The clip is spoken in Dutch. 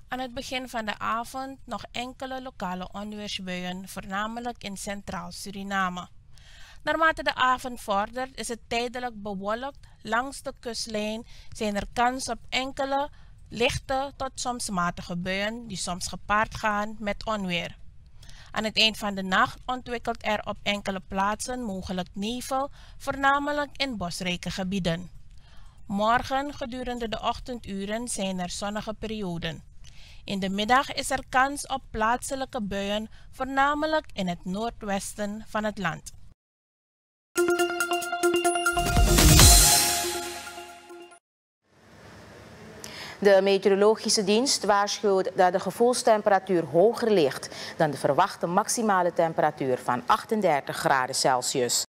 Aan het begin van de avond nog enkele lokale onweersbuien, voornamelijk in Centraal Suriname. Naarmate de avond vordert is het tijdelijk bewolkt. Langs de kustlijn zijn er kans op enkele lichte tot soms matige buien die soms gepaard gaan met onweer. Aan het eind van de nacht ontwikkelt er op enkele plaatsen mogelijk nevel, voornamelijk in bosrijke gebieden. Morgen gedurende de ochtenduren zijn er zonnige perioden. In de middag is er kans op plaatselijke buien, voornamelijk in het noordwesten van het land. De meteorologische dienst waarschuwt dat de gevoelstemperatuur hoger ligt dan de verwachte maximale temperatuur van 38 graden Celsius.